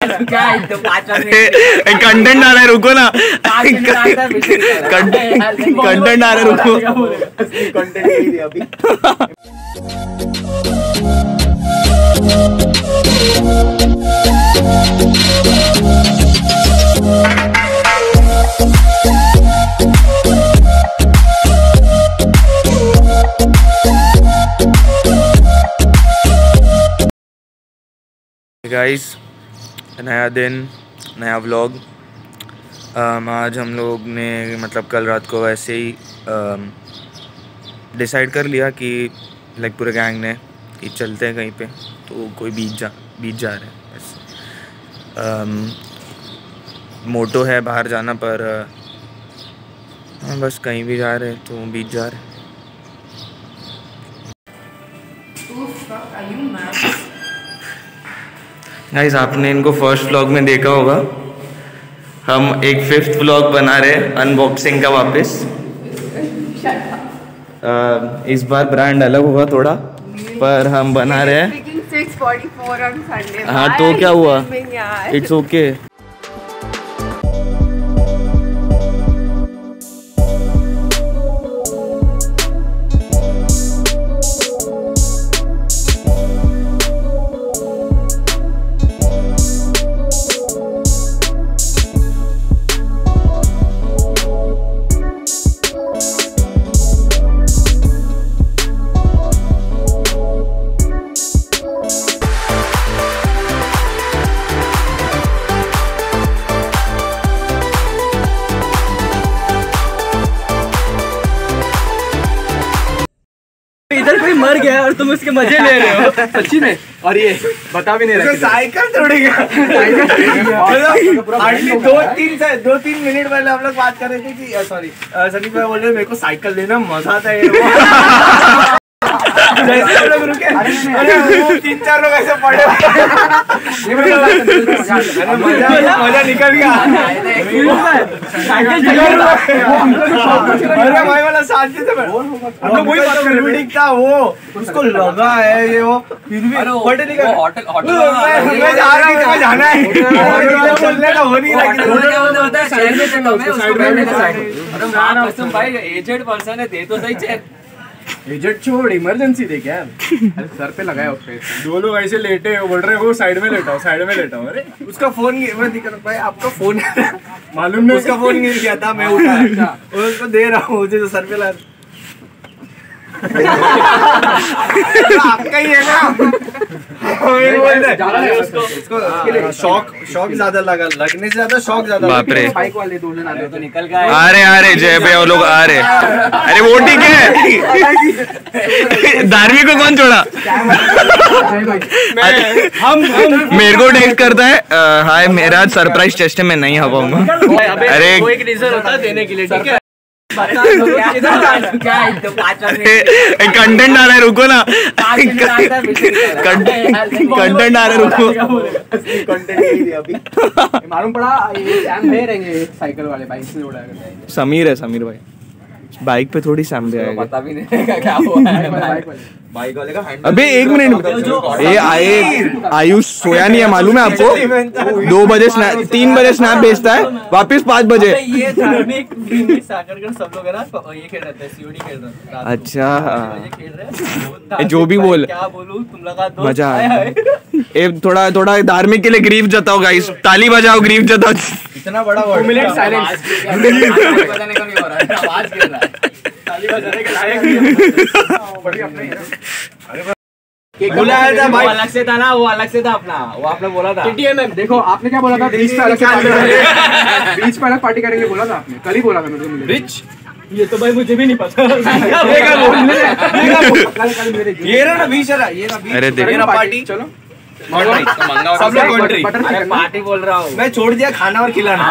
Content आ रहा है, रुको ना। कंटेंट आ रहा है, रुको। कंटेंट नहीं दिया अभी। गाइस, नया दिन, नया व्लॉग। आज हम लोग ने मतलब कल रात को वैसे ही डिसाइड कर लिया कि लाइक पूरे गैंग ने कि चलते हैं कहीं पे, तो कोई बीच जा रहे हैं बस। मोटो है बाहर जाना, पर बस कहीं भी जा रहे हैं तो बीच जा रहे हैं। गाइस, आपने इनको फर्स्ट व्लॉग में देखा होगा। हम एक 5th व्लॉग बना रहे हैं अनबॉक्सिंग का वापस। इस बार ब्रांड अलग होगा थोड़ा, पर हम बना रहे हैं। 6:44 on Sunday। हाँ तो क्या हुआ, इट्स ओके। इधर कोई मर गया और तुम उसके मजे ले रहे हो सच्ची में, और ये बता भी नहीं रहे। साइकिल तोड़ी गया। 2-3 मिनट पहले हम लोग बात कर रहे थे कि सॉरी सनी भाई बोल रहे मेरे को साइकिल लेना, मजा आता है। जैसे लोग रुके, अरे 3-4 लोग ऐसे पड़े, मजा निकल गया। अरे भाई वाला शांति से वही बात कर रहे था, वो उसको लगा है ये, वो फिर भी होटल में जाना है, चलने का हो नहीं रहा। भाई एजेड पर्सन है, दे तो सही चेक। एजेड छोड़, इमरजेंसी दे क्या सर पे लगाया उसपे। 2 लोग ऐसे लेटे हो, बोल रहे हो साइड में लेटाओ, साइड में लेटाओ। अरे उसका फोन मैं दिक्कत भाई, आपका फोन मालूम नहीं, उसका फोन गिर गया था, मैं उठाया और उसको दे रहा हूँ, मुझे तो सर पे ला। आपका ही है ना। शौक ज्यादा लगा, लगने से ज्यादा शौक ज्यादा। बाप रे, बाइक वाले दो जन तो निकल गए। आ रहे जय भैया वो लोग आ रहे। अरे वो ठीक है। धार्मिक को कौन छोड़ा? हम मेरे को टेक्स्ट करता है, हाय मेरा सरप्राइज टेस्ट है, मैं नहीं आ पाऊंगा। अरे एक रीजन होता है देने के लिए, ठीक है। कंटेंट आ रहा है, रुको ना। कंटेंट आ रहा है, रुको। कंटेंट नहीं दिया अभी। मालूम पड़ा ये सैम भे रहेंगे साइकिल वाले, बाइक से उड़ाएगा। समीर है, समीर भाई बाइक पे थोड़ी सैम भी आएगा। पता भी नहीं क्या हुआ है बाइक वाले का हैंडल। अबे 1 मिनट, ये आयुष सोया नहीं है मालूम है आपको? 2 बजे 3 बजे स्नैप भेजता है, वापस 5 बजे। ये धार्मिक सब लोग है ना, ये खेल रहे थे, सीओडी खेल रहे थे। अच्छा खेल रहे जो भी बोल, क्या बोलूं, तुम लगा दो मजा आया। थोड़ा धार्मिक के लिए ग्रीव जताओ गाइस, ताली बजाओ, ग्रीव जताओ। इतना बड़ा वर्ड, मिनट साइलेंस। बजाने का नहीं हो रहा है, आवाज गिर रहा है, ताली बजाने के लायक नहीं है। बढ़िया अपना ही है। बुलाया था भाई, अलग से था ना, वो अलग से था अपना, वो आपने बोला था TTMM। देखो आपने क्या बोला था, बीच पे अलग पार्टी करेंगे बोला था आपने, कल ही बोला था मेरे को। रिच ये तो भाई मुझे भी नहीं पता। ये रहा ना बीच, ये अरे देखो पार्टी, चलो सब लोग कंट्री। पार्टी बोल रहा हूँ मैं, छोड़ दिया खाना और खिलाना।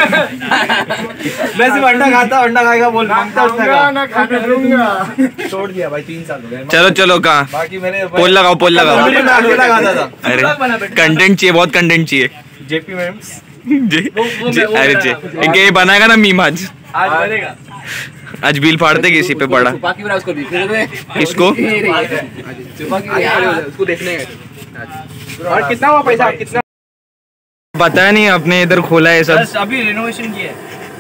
मैं सिर्फ अंडा खाता, अंडा खाएगा बोल, मांगता उसने छोड़ दिया भाई, 3 साल हो गए। चलो कहाँ बाकी मैंने पोल लगाओ लगाता था। अरे कंटेंट चाहिए, बहुत कंटेंट चाहिए। जेपी मैम्स, अरे ये बनाएगा ना मीम आज बनेगा। आज बिल फाड़ते किसी पे पड़ा। किसको? उसको देखने। और कितना हुआ पैसा, कितना पता नहीं अपने इधर खोला है सब, अभी रिनोवेशन किया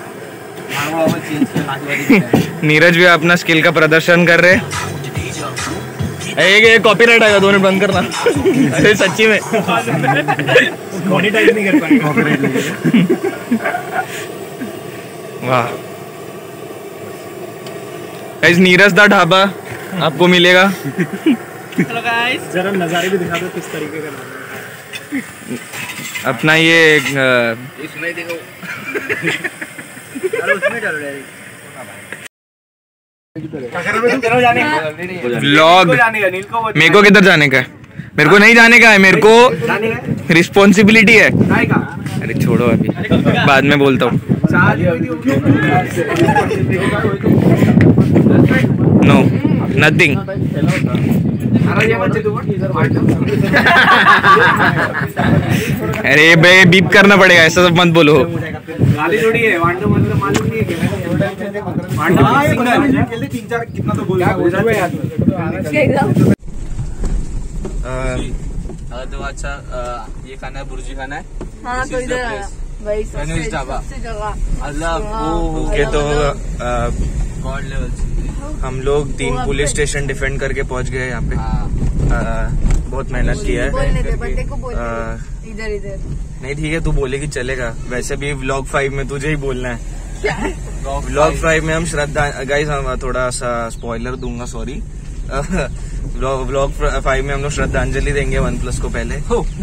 है। नीरज भी अपना स्किल का प्रदर्शन कर रहे। एक कॉपीराइट आएगा, 2 मिनट बंद करना। अरे सच्ची में मोनेटाइज नहीं कर पाएंगे। वाह गाइस, नीरज दा ढाबा आपको मिलेगा। जरा नजारे भी दिखा दो किस तरीके का अपना ये इसमें देखो उसमें चल रहा है व्लॉग। मेरे को किधर जाने का है? मेरे को नहीं जाने का है, मेरे को रिस्पॉन्सिबिलिटी है। अरे छोड़ो, अभी बाद में बोलता हूँ। No nothing. अरे बे बीप करना पड़ेगा, ऐसा सब मत बोलो। गाली थोड़ी है, वांडो मतलब मालूम नहीं है क्या? कितना तो बोल तो अच्छा, ये खाना है, बुर्जी खाना है। हाँ तो इधर वही सबसे जगह ओके, तो गॉड लेवल हम लोग 3 पुलिस स्टेशन डिफेंड करके पहुंच गए यहाँ पे। बहुत मेहनत किया है। बोलने दे, बंदे को बोलने दे। इधर इधर नहीं ठीक है, तू बोलेगी चलेगा। वैसे भी व्लॉग 5 में तुझे ही बोलना है। व्लॉग 5 में हम श्रद्धा, गाइस हम थोड़ा सा स्पॉइलर दूंगा, सॉरी। व्लॉग 5 में हम लोग श्रद्धांजलि देंगे OnePlus को पहले।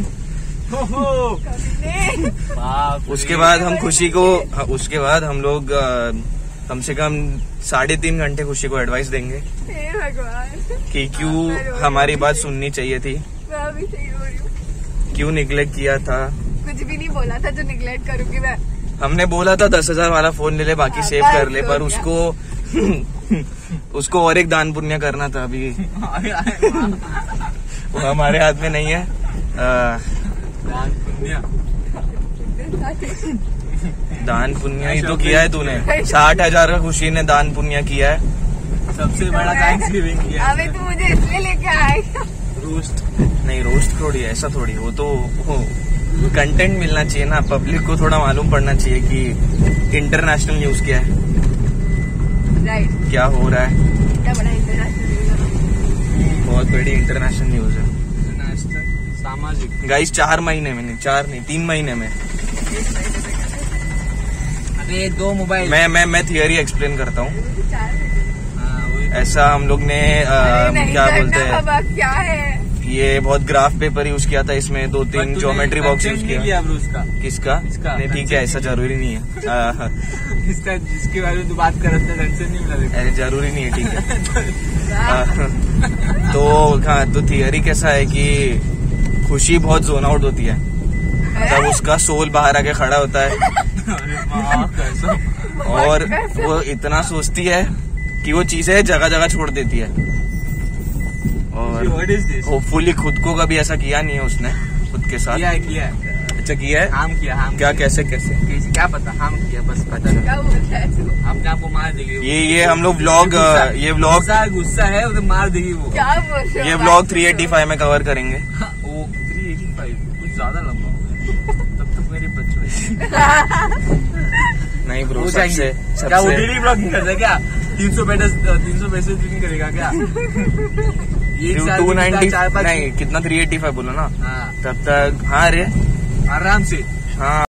उसके बाद हम खुशी को, उसके बाद हम लोग कम से कम 3.5 घंटे खुशी को एडवाइस देंगे हे भगवान कि क्यों हमारी बात सुननी चाहिए थी, मैं अभी सही हो रही हूँ। क्यों निग्लेक्ट किया था। कुछ भी नहीं बोला था जो निगलेक्ट करूंगी मैं। हमने बोला था 10,000 वाला फोन ले ले, बाकी सेव कर ले, पर उसको और एक दान पुण्य करना था। अभी वो हमारे हाथ में नहीं है। दान पुण्य ही तो किया है तूने। 60,000 का खुशी ने दान पुण्य किया है। सबसे बड़ा थैंक्सगिविंग किया। अबे तू मुझे इसलिए लेके आएगा। रोस्ट नहीं, रोस्ट थोड़ी है, ऐसा थोड़ी। वो तो कंटेंट मिलना चाहिए ना, पब्लिक को थोड़ा मालूम पड़ना चाहिए कि इंटरनेशनल न्यूज क्या है, राइट, क्या हो रहा है। क्या बड़ा इंटरनेशनल न्यूज़। बहुत बड़ी इंटरनेशनल न्यूज है। सामाजिक गाइस 4 महीने में नहीं, 4 नहीं 3 महीने में। अरे 2 मोबाइल। मैं थियरी एक्सप्लेन करता हूँ। वही ऐसा हम लोग ने क्या बोलते हैं, बाबा क्या है ये बहुत ग्राफ पेपर यूज किया था, इसमें 2-3 ज्योमेट्री बॉक्स यूज किया। उसका किसका? नहीं ठीक है, ऐसा जरूरी नहीं है। इसका जिसके बारे में तू बात कर रहा था टेंशन नहीं मिला। अरे जरूरी नहीं है, ठीक है। तो थियरी कैसा है कि खुशी बहुत जोन आउट होती है, तब उसका सोल बाहर आके खड़ा होता है और वो इतना सोचती है कि वो चीजें जगह जगह छोड़ देती है। और होपफुली खुद को कभी ऐसा किया नहीं है उसने खुद के साथ। किया अच्छा किया है। हम किया क्या कैसे क्या पता, हम किया बस पता नहीं। क्या बोलता है तू? अपने आप को मार देगी ये हम लोग व्लॉग, ये व्लॉग गुस्सा है उसे मार देगी वो। क्या बोल रहे हो? ये व्लॉग 385 में कवर करेंगे। वो 385 कुछ ज्यादा लंबा हो गया। तब तक मेरी बच्चों नहीं ब्रो, क्या वो डेली ब्लॉगिंग करता है क्या? 300 पैसे करेगा क्या? 290 नहीं, कितना 385 बोलो ना। हाँ तब तक। हाँ रे आराम से। हाँ